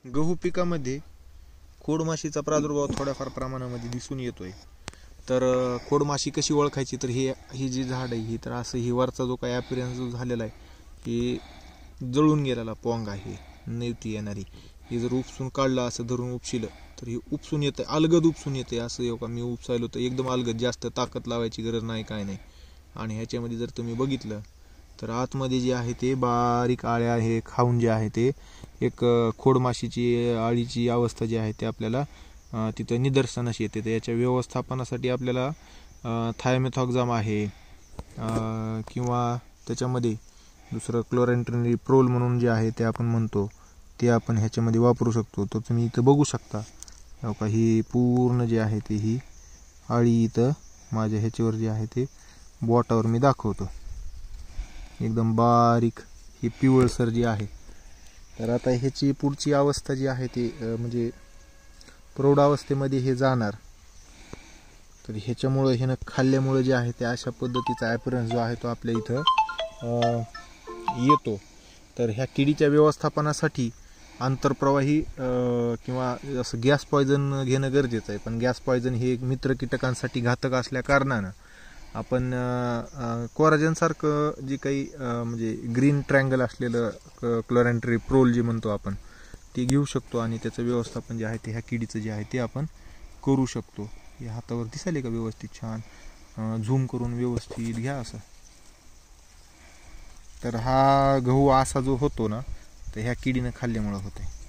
गहू पिकामध्ये खोडमाशीचा प्रादुर्भाव थोड्याफार प्रमाणामध्ये दिसून येतोय. तर खोडमाशी कशी ओळखायची, तर ही जी झाड आहे ही तर असं ही वरचा जो काही ॲपिरियन्स जो झालेला आहे ही जळून गेलेला पोंग आहे, नेवती येणारी. ही जर उपसून काढलं, असं धरून उपशिलं तर ही उपसून येतं, अलगद उपसून येते. असं येऊ का, मी उपसायलो तर एकदम अलगद, जास्त ताकद लावायची गरज नाही, काय नाही. आणि ह्याच्यामध्ये जर तुम्ही बघितलं तर आतमध्ये जे आहे ते बारीक आळ्या हे खाऊन जे आहे ते एक खोडमाशीची आळीची अवस्था जी आहे ते आपल्याला तिथं निदर्शनास येते. तर याच्या व्यवस्थापनासाठी आपल्याला थायमेथॉक्झाम आहे किंवा त्याच्यामध्ये दुसरं क्लोरॅन्ट्रिप्रोल म्हणून जे आहे ते आपण म्हणतो, ते आपण ह्याच्यामध्ये वापरू शकतो. तर तुम्ही इथं बघू शकता का, ही पूर्ण जे आहे ते ही आळी इथं माझ्या ह्याच्यावर जे आहे ते बोटावर मी दाखवतो, एकदम बारीक ही पिवळसर जी आहे. तर आता ह्याची पुढची अवस्था जी आहे ती म्हणजे प्रौढावस्थेमध्ये हे जाणार. तर ह्याच्यामुळं ह्यानं खाल्ल्यामुळं जे आहे ते अशा पद्धतीचा ॲपिरन्स जो आहे तो आपल्या इथं येतो. तर ह्या किडीच्या व्यवस्थापनासाठी आंतरप्रवाही किंवा असं गॅस पॉयझन घेणं गरजेचं आहे. पण गॅस पॉयझन हे एक मित्र कीटकांसाठी घातक असल्या कारणानं आपण कोराजनसारखं जे काही म्हणजे ग्रीन ट्रँगल असलेलं क्लोरॅन्ट्रिप्रोल जे म्हणतो आपण, ते घेऊ शकतो. आणि त्याचं व्यवस्थापन जे आहे ते ह्या किडीचं जे आहे ते आपण करू शकतो. हे हातावर दिसायले का व्यवस्थित, छान झूम करून व्यवस्थित घ्या असं. तर हा गहू असा जो होतो ना, तर ह्या किडीनं खाल्ल्यामुळं होतं आहे.